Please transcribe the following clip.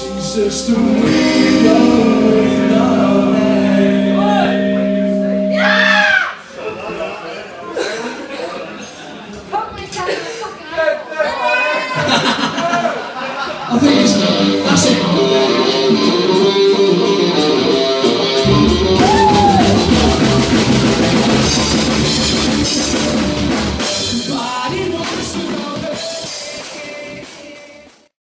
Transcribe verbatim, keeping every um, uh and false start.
She's just a window with no name. I think it's